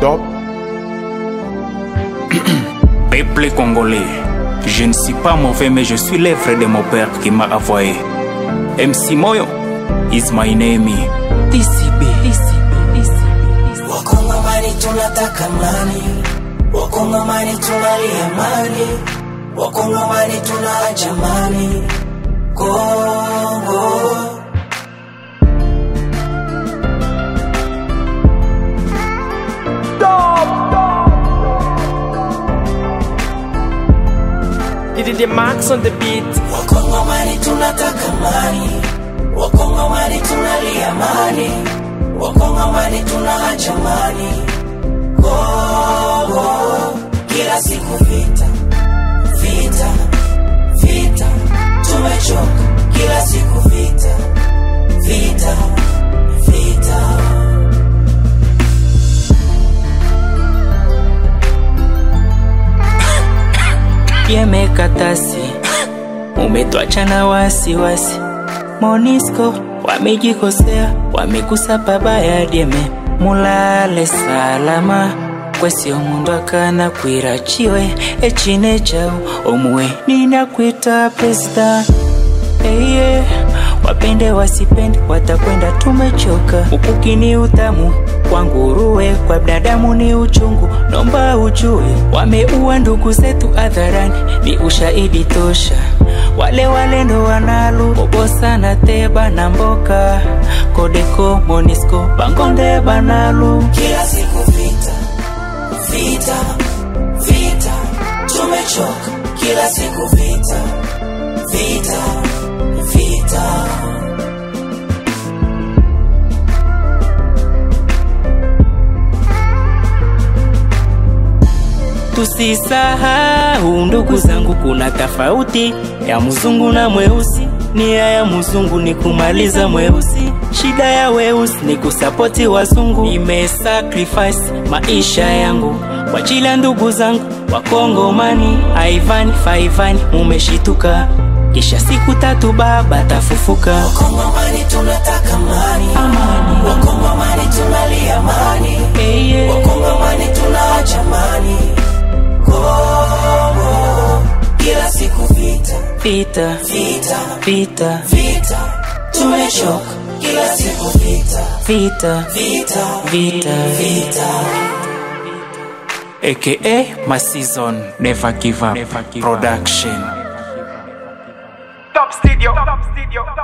Top. Peuple congolais, je ne suis pas mauvais mais je suis l'œuvre de mon père qui m'a envoyé. MC Moyo is my name. TCB. Wakongomani tunataka amani, Wakongomani tunalia amani, Wakongomani tunahaja amani. Kongo Did the marks on the beat. Wakongomani tunataka amani, Wakongomani tunalia amani, Wakongomani tunahaja amani. Kongo kila siku vita, vita, vita. Tumechoka kila siku vita, vita, vita. Yemekatasi umetuacha na wasiwasi. Monisco wamejikosea, wamekusa pabaya. Dieme mulale salama, kwesi omundu akana kwirachiwe echine chao omwe ninakwita president. Eye wapende wasipende watakwenda, tumechoka. Ukukini utamu kwa nguruwe, kwa binadamu ni uchungu. Nomba ujue wameua ndugu zetu hadharani, ni ushahidi tosha. Wale ndo wanalu Obosa na Teba na Mboka, Kodeko, Monisco, Bangonde banalu. Kila siku vita, vita, vita. Tumechoka kila siku vita, vita, vita. Tusisahau ndugu zangu, kuna tofauti ya mzungu na mweusi. Nia ya mzungu ni kumaliza mweusi, shida ya weusi ni kusapoti wazungu. Nimesacrifice maisha yangu kwa ajili ya ndugu zangu Wakongomani. Aivani Faivani mumeshituka, kisha siku 3 baba tafufuka. Wakongomani tunataka amani, amani. Wakongomani tunalia amani, Wakongomani tunahaja amani. Kongo kila siku vita, vita, vita, vita, vita. Tumechoka kila siku vita, vita, vita, vita, vita. AKA my season, never give up, production. Top studio.